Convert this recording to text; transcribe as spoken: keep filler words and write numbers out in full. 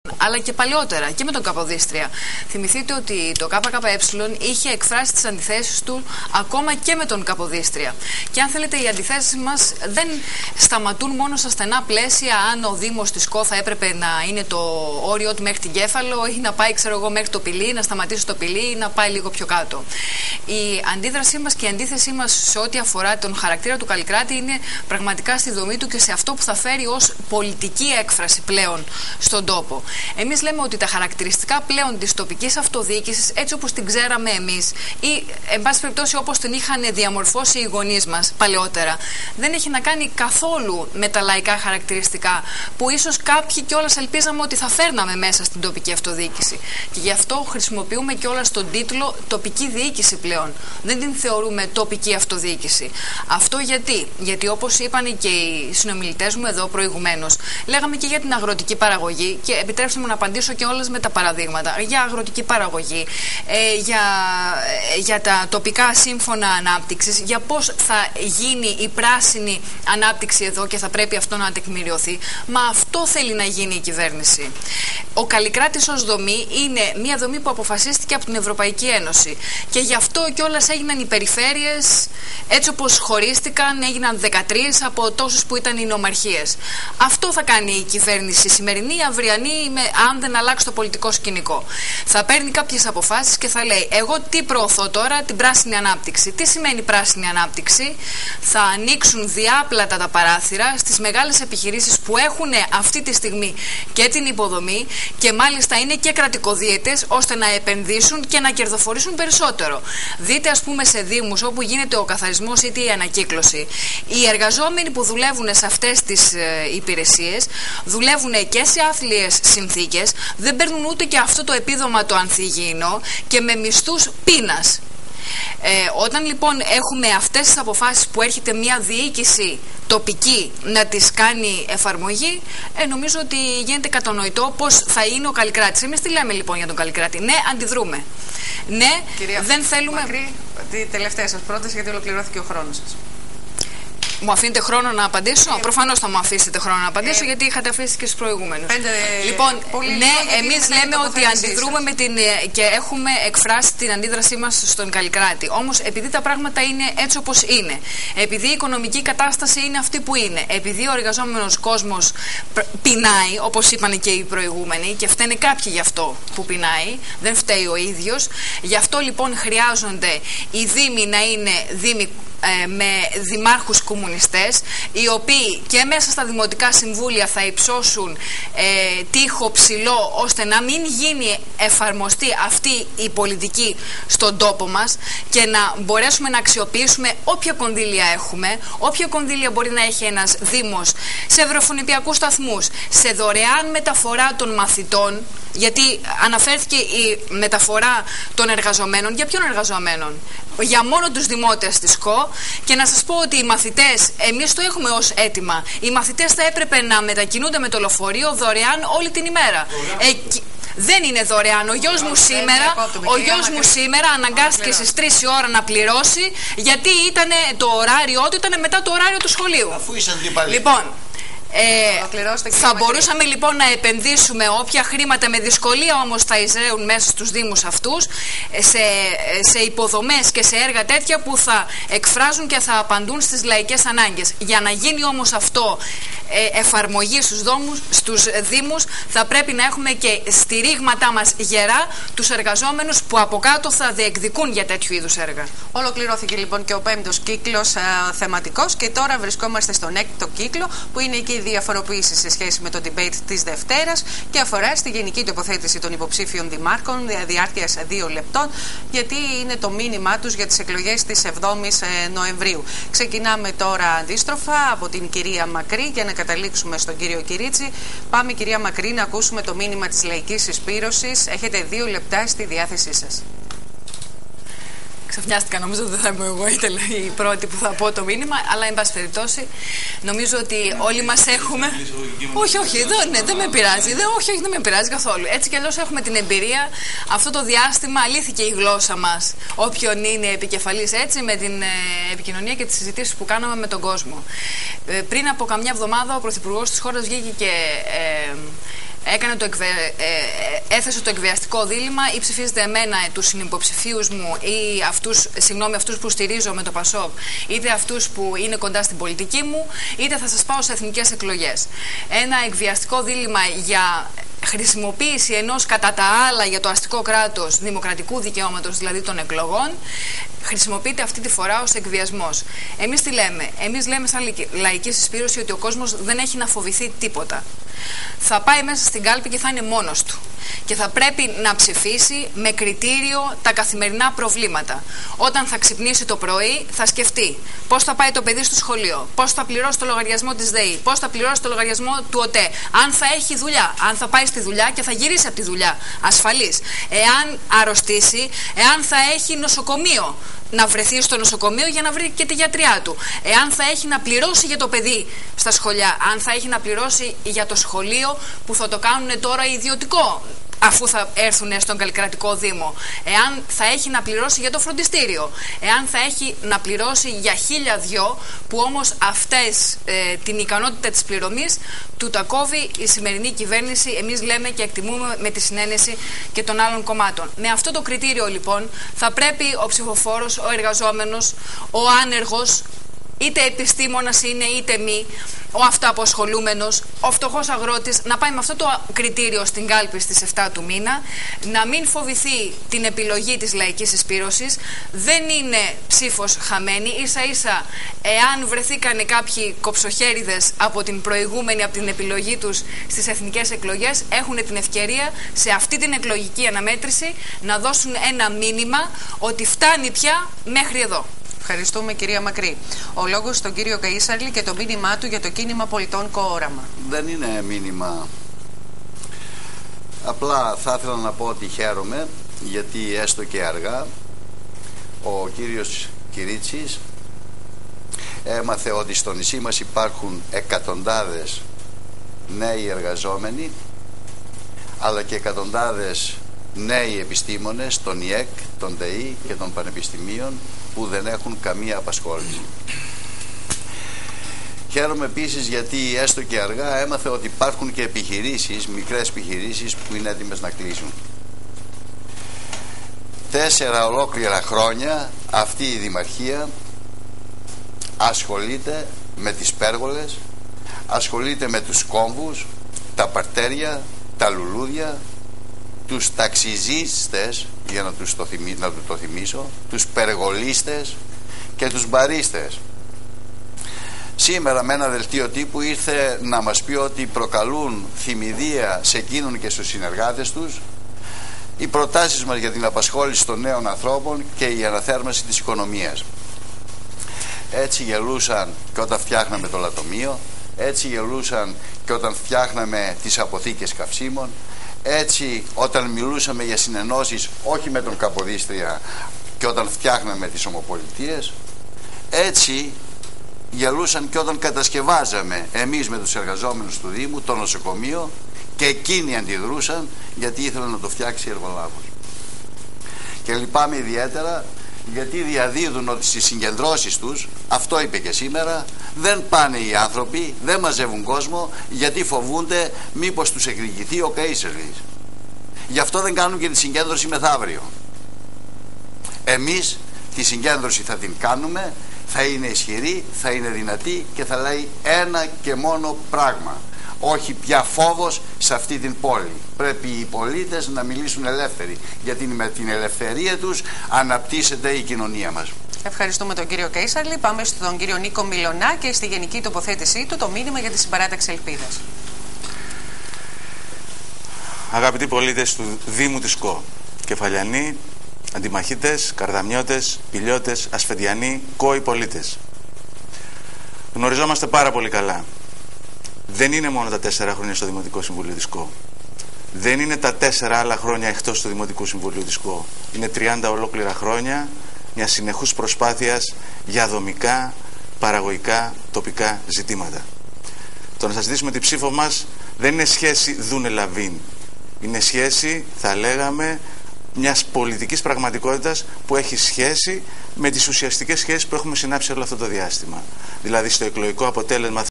αλλά και παλιότερα και με τον Καποδίστρια. Θυμηθείτε ότι το ΚΚΕ είχε εκφράσει τις αντιθέσεις του ακόμα και με τον Καποδίστρια. Και αν θέλετε, οι αντιθέσεις μας δεν σταματούν μόνο στα στενά πλαίσια, αν ο Δήμος της ΚΟ θα έπρεπε να είναι το όριό του μέχρι την Κέφαλο ή να πάει, ξέρω εγώ, μέχρι το Πηλί, να σταματήσει το Πηλί ή να πάει λίγο πιο κάτω. Η αντίδρασή μας και η αντίθεσή μας σε ό,τι αφορά τον χαρακτήρα του Καλλικράτη είναι πραγματικά στη δομή του και σε αυτό που θα φέρει ως πολιτική έκφραση πλέον στον τόπο. Εμείς λέμε ότι τα χαρακτηριστικά πλέον της τοπικής αυτοδιοίκησης, έτσι όπως την ξέραμε εμείς ή, εν πάση περιπτώσει, όπως την είχαν διαμορφώσει οι γονείς μας παλαιότερα, δεν έχει να κάνει καθόλου με τα λαϊκά χαρακτηριστικά που ίσως κάποιοι κιόλας ελπίζαμε ότι θα φέρναμε μέσα στην τοπική αυτοδιοίκηση. Και γι' αυτό χρησιμοποιούμε κιόλας τον τίτλο τοπική διοίκηση πλέον. Δεν την θεωρούμε τοπική αυτοδιοίκηση. Αυτό γιατί, γιατί όπως είπαν και οι συνομιλητές μου εδώ προηγουμένως, λέγαμε και για την αγροτική παραγωγή και επιτρέψτε μου να απαντήσω και όλες με τα παραδείγματα. Για αγροτική παραγωγή, ε, για, ε, για τα τοπικά σύμφωνα ανάπτυξης, για πώς θα γίνει η πράσινη ανάπτυξη εδώ και θα πρέπει αυτό να τεκμηριωθεί. Μα αυτό θέλει να γίνει η κυβέρνηση. Ο Καλλικράτης ως δομή είναι μια δομή που αποφασίστηκε από την Ευρωπαϊκή Ένωση. Και γι' αυτό κιόλας έγιναν οι περιφέρειες, έτσι όπως χωρίστηκαν, έγιναν δεκατρείς από τόσους που ήταν οι νομαρχίες. Αυτό θα κάνει η κυβέρνηση σημερινή, αυριανή, με, αν δεν αλλάξει το πολιτικό σκηνικό. Θα παίρνει κάποιες αποφάσεις και θα λέει: εγώ τι προωθώ τώρα, την πράσινη ανάπτυξη. Τι σημαίνει πράσινη ανάπτυξη? Θα ανοίξουν διάπλατα τα παράθυρα στις μεγάλες επιχειρήσεις που έχουν αυτή τη στιγμή και την υποδομή και μάλιστα είναι και κρατικοδίαιτες, ώστε να επενδύσουν και να κερδοφορήσουν περισσότερο. Δείτε, ας πούμε, σε δήμους όπου γίνεται ο καθαρισμός ή η ανακύκλωση, οι εργαζόμενοι που δουλεύουν σε αυτές τις ε, υπηρεσίες δουλεύουν και σε άθλιες συνθήκες, δεν παίρνουν ούτε και αυτό το επίδομα το ανθυγιεινό και με μισθούς πείνας. Ε, όταν λοιπόν έχουμε αυτές τις αποφάσεις που έρχεται μια διοίκηση τοπική να τις κάνει εφαρμογή, ε, νομίζω ότι γίνεται κατανοητό πώς θα είναι ο Καλλικράτης. Εμείς τι λέμε λοιπόν για τον Καλλικράτη? Ναι, αντιδρούμε. Ναι, κυρία, δεν θέλουμε... Μακρύ, τη τελευταία σας πρόταση, γιατί ολοκληρώθηκε ο χρόνος σας. Μου αφήνετε χρόνο να απαντήσω? Ε, Προφανώς θα μου αφήσετε χρόνο να απαντήσω, ε, γιατί είχατε αφήσει και στους προηγούμενους. Πέντε, λοιπόν, ναι, εμείς λέμε ότι αντιδρούμε με την, και έχουμε εκφράσει την αντίδρασή μας στον Καλλικράτη. Όμως, επειδή τα πράγματα είναι έτσι όπως είναι, επειδή η οικονομική κατάσταση είναι αυτή που είναι, επειδή ο εργαζόμενος κόσμος πεινάει, όπως είπαν και οι προηγούμενοι, και φταίνε κάποιοι γι' αυτό που πεινάει, δεν φταίει ο ίδιος, γι' αυτό λοιπόν χρειάζονται οι δήμοι να είναι δήμοι με δημάρχους κομμουνιστές, οι οποίοι και μέσα στα δημοτικά συμβούλια θα υψώσουν ε, τείχο ψηλό, ώστε να μην γίνει εφαρμοστεί αυτή η πολιτική στον τόπο μας και να μπορέσουμε να αξιοποιήσουμε όποια κονδύλια έχουμε, όποια κονδύλια μπορεί να έχει ένας δήμος, σε ευρωφωνηπιακούς σταθμούς, σε δωρεάν μεταφορά των μαθητών, γιατί αναφέρθηκε η μεταφορά των εργαζομένων. Για ποιον εργαζομένων? Για μόνο τους δημότες της ΚΟ. Και να σας πω ότι οι μαθητές, εμείς το έχουμε ως αίτημα, οι μαθητές θα έπρεπε να μετακινούνται με το λεωφορείο δωρεάν όλη την ημέρα. Ε, δεν είναι δωρεάν. Ο γιος μου σήμερα, ο γιος μου σήμερα αναγκάστηκε στις τρεις η ώρα να πληρώσει, γιατί ήταν το ωράριό του ήταν μετά το ωράριο του σχολείου. Αφού ήσαν αντίπαλοι. Λοιπόν, Ε, θα μπορούσαμε λοιπόν να επενδύσουμε όποια χρήματα, με δυσκολία όμως θα εισραίουν μέσα στους δήμους αυτούς, σε, σε υποδομές και σε έργα τέτοια που θα εκφράζουν και θα απαντούν στις λαϊκές ανάγκες. Για να γίνει όμως αυτό ε, εφαρμογή στους, δόμους, στους δήμους, θα πρέπει να έχουμε και στηρίγματά μας γερά τους εργαζόμενους που από κάτω θα διεκδικούν για τέτοιου είδους έργα. Ολοκληρώθηκε λοιπόν και ο πέμπτος κύκλος ε, θεματικός και τώρα βρισκόμαστε στον έκτο κύκλο, που είναι και η διαφοροποίηση σε σχέση με το debate της Δευτέρας και αφορά στη γενική τοποθέτηση των υποψήφιων δημάρχων διάρκειας δύο λεπτών, γιατί είναι το μήνυμά τους για τις εκλογές της εβδόμης Νοεμβρίου. Ξεκινάμε τώρα αντίστροφα από την κυρία Μακρύ για να καταλήξουμε στον κύριο Κυρίτσι. Πάμε, κυρία Μακρύ, να ακούσουμε το μήνυμα της λαϊκής συσπήρωσης. Έχετε δύο λεπτά στη διάθεσή σας. Ξαφνιάστηκα, νομίζω ότι δεν θα είμαι εγώ η πρώτη που θα πω το μήνυμα, αλλά εν πάση περιπτώσει νομίζω ότι όλοι μας έχουμε. Όχι, όχι, δεν, ναι, δεν με πειράζει. Δεν, όχι, όχι, δεν με πειράζει καθόλου. Έτσι κι αλλιώς έχουμε την εμπειρία. Αυτό το διάστημα αλήθηκε η γλώσσα μας, όποιον είναι επικεφαλής, έτσι, με την ε, επικοινωνία και τις συζητήσεις που κάναμε με τον κόσμο. Ε, πριν από καμιά εβδομάδα ο Πρωθυπουργός της χώρας βγήκε και. Ε, έκανε το εκβε... ε, έθεσε το εκβιαστικό δίλημμα: ή ψηφίζετε εμένα, τους συνυποψηφίους μου, ή αυτούς, συγγνώμη, αυτούς που στηρίζω με το Πασόκ, είτε αυτούς που είναι κοντά στην πολιτική μου, είτε θα σας πάω σε εθνικές εκλογές. Ένα εκβιαστικό δίλημμα για χρησιμοποίηση ενός κατά τα άλλα για το αστικό κράτος δημοκρατικού δικαιώματος, δηλαδή των εκλογών, χρησιμοποιείται αυτή τη φορά ως εκβιασμός. Εμείς τι λέμε? Εμείς λέμε σαν λαϊκή συσπήρωση ότι ο κόσμος δεν έχει να φοβηθεί τίποτα. Θα πάει μέσα στην κάλπη και θα είναι μόνος του. Και θα πρέπει να ψηφίσει με κριτήριο τα καθημερινά προβλήματα. Όταν θα ξυπνήσει το πρωί, θα σκεφτεί πώς θα πάει το παιδί στο σχολείο, πώς θα πληρώσει το λογαριασμό της ΔΕΗ, πώς θα πληρώσει το λογαριασμό του ΟΤΕ, αν θα έχει δουλειά, αν θα πάει στη δουλειά και θα γυρίσει από τη δουλειά ασφαλής, εάν αρρωστήσει, εάν θα έχει νοσοκομείο, να βρεθεί στο νοσοκομείο για να βρει και τη γιατριά του, εάν θα έχει να πληρώσει για το παιδί στα σχολεία, αν θα έχει να πληρώσει για το σχολείο που θα το κάνουν τώρα ιδιωτικό αφού θα έρθουν στον καλλικρατικό δήμο, εάν θα έχει να πληρώσει για το φροντιστήριο, εάν θα έχει να πληρώσει για χίλια δυο, που όμως αυτές ε, την ικανότητα της πληρωμής του τα κόβει η σημερινή κυβέρνηση, εμείς λέμε και εκτιμούμε με τη συνένεση και των άλλων κομμάτων. Με αυτό το κριτήριο λοιπόν θα πρέπει ο ψηφοφόρος, ο εργαζόμενος, ο άνεργος, είτε επιστήμονας είναι είτε μη, ο αυτοαποσχολούμενος, ο φτωχός αγρότης, να πάει με αυτό το κριτήριο στην κάλπη στις εφτά του μήνα, να μην φοβηθεί την επιλογή της λαϊκής συσπήρωσης. Δεν είναι ψήφος χαμένη, ίσα ίσα εάν βρεθήκανε κάποιοι κοψοχέριδες από την προηγούμενη, από την επιλογή τους στις εθνικές εκλογές, έχουν την ευκαιρία σε αυτή την εκλογική αναμέτρηση να δώσουν ένα μήνυμα ότι φτάνει πια μέχρι εδώ. Ευχαριστούμε, κυρία Μακρύ. Ο λόγος στον κύριο Καΐσαρλη και το μήνυμά του για το κίνημα πολιτών Κόοραμα. Δεν είναι μήνυμα. Απλά θα ήθελα να πω ότι χαίρομαι, γιατί έστω και αργά ο κύριος Κυρίτσης έμαθε ότι στο νησί μας υπάρχουν εκατοντάδες νέοι εργαζόμενοι, αλλά και εκατοντάδες νέοι επιστήμονες των ι εκ, των ΤΕΙ και των πανεπιστημίων που δεν έχουν καμία απασχόληση. Χαίρομαι επίσης γιατί έστω και αργά έμαθε ότι υπάρχουν και επιχειρήσεις, μικρές επιχειρήσεις που είναι έτοιμες να κλείσουν. Τέσσερα ολόκληρα χρόνια αυτή η Δημαρχία ασχολείται με τις πέργολες, ασχολείται με τους κόμβους, τα παρτέρια, τα λουλούδια, τους ταξιζίστες, για να, τους το, θυμί, να του το θυμίσω, τους περγολίστες και τους μπαρίστες. Σήμερα με ένα δελτίο τύπου ήρθε να μας πει ότι προκαλούν θυμηδία σε εκείνον και στους συνεργάτες τους οι προτάσεις μας για την απασχόληση των νέων ανθρώπων και η αναθέρμανση της οικονομίας. Έτσι γελούσαν και όταν φτιάχναμε το λατομείο, έτσι γελούσαν και όταν φτιάχναμε τις αποθήκες καυσίμων, έτσι όταν μιλούσαμε για συνενώσεις όχι με τον Καποδίστρια και όταν φτιάχναμε τις ομοπολιτείες, έτσι γελούσαν και όταν κατασκευάζαμε εμείς με τους εργαζόμενους του Δήμου το νοσοκομείο και εκείνοι αντιδρούσαν γιατί ήθελαν να το φτιάξει εργολάβος. Και λυπάμαι ιδιαίτερα γιατί διαδίδουν ότι στις συγκεντρώσεις τους, αυτό είπε και σήμερα, δεν πάνε οι άνθρωποι, δεν μαζεύουν κόσμο γιατί φοβούνται μήπως τους εκδικηθεί ο Καΐσαρλης. Γι' αυτό δεν κάνουν και τη συγκέντρωση μεθαύριο. Εμείς τη συγκέντρωση θα την κάνουμε, θα είναι ισχυρή, θα είναι δυνατή και θα λέει ένα και μόνο πράγμα. Όχι πια φόβος σε αυτή την πόλη. Πρέπει οι πολίτες να μιλήσουν ελεύθεροι, γιατί με την ελευθερία τους αναπτύσσεται η κοινωνία μας. Ευχαριστούμε τον κύριο Καΐσαρλη. Πάμε στον κύριο Νίκο Μιλωνά και στη γενική τοποθέτησή του το μήνυμα για τη συμπαράταξη ελπίδας. Αγαπητοί πολίτες του Δήμου της ΚΟ, Κεφαλιανοί, Αντιμαχίτες, Καρδαμιώτες, Πηλιώτες, Ασφεντιανοί, Κόοι πολίτες, γνωριζόμαστε πάρα πολύ καλά. Δεν είναι μόνο τα τέσσερα χρόνια στο Δημοτικό Συμβούλιο της ΚΟ. Δεν είναι τα τέσσερα άλλα χρόνια εκτός του Δημοτικού Συμβουλίου της ΚΟ. Είναι τριάντα ολόκληρα χρόνια μια συνεχούς προσπάθειας για δομικά, παραγωγικά, τοπικά ζητήματα. Το να σας ζητήσουμε την ψήφο μας δεν είναι σχέση δούνε λαβίν. Είναι σχέση, θα λέγαμε, μιας πολιτικής πραγματικότητας που έχει σχέση με τις ουσιαστικές σχέσεις που έχουμε συνάψει όλο αυτό το διάστημα. Δηλαδή στο εκλογικό αποτέλεσμα